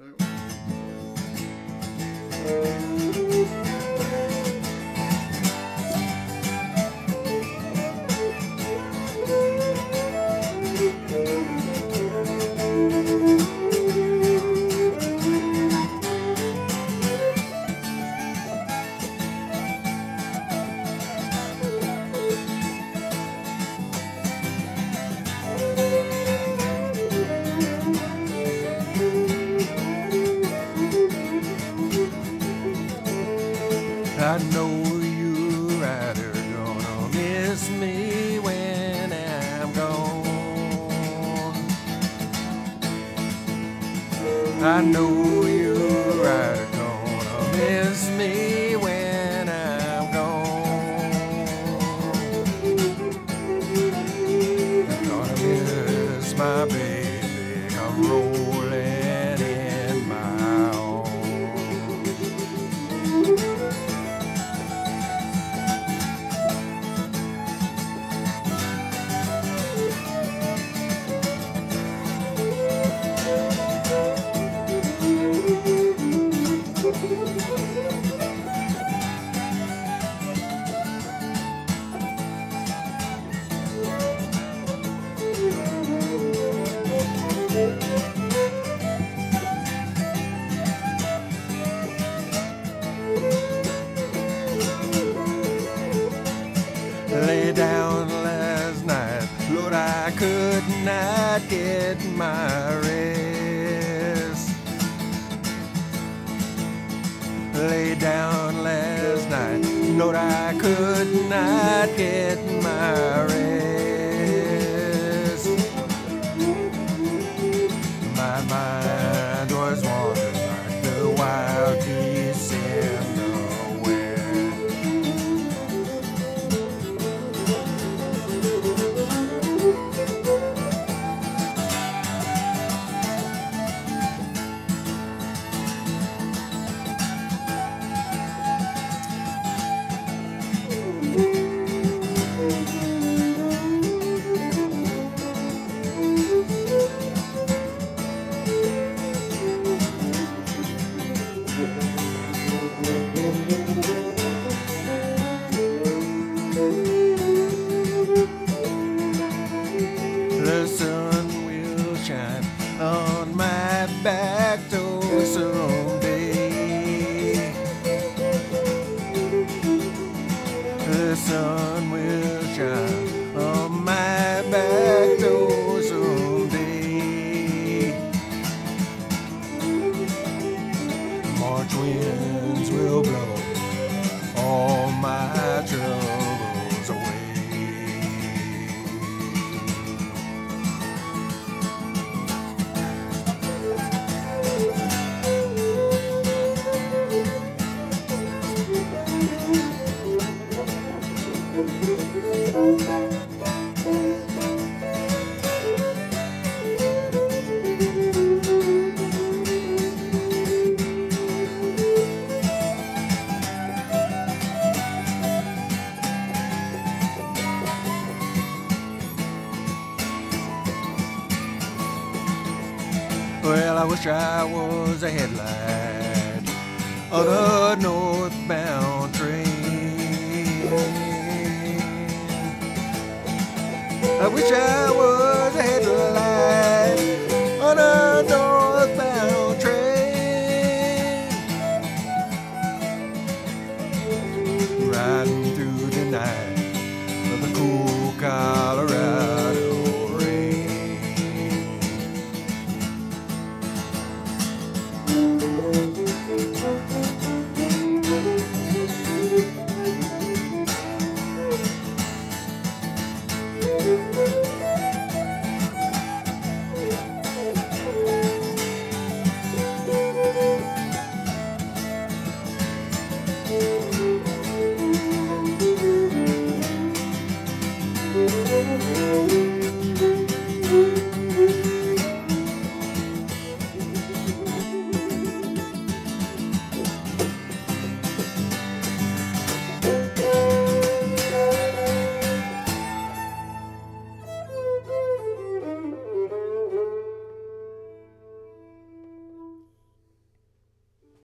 I know you rider gonna miss me when I'm gone. I know you rider gonna miss me when I'm gone. I'm gonna miss my baby come rolling in my arms. Lay down last night, Lord, I could not get my rest. Lay down last night, Lord, I could not get my rest. My mind was wandering like the wild geese in the wind. The sun will shine on my back door someday. The sun will shine on my back door someday. March winds will blow all my troubles away. Well, I wish I was a headlight of the northbound train. I wish I was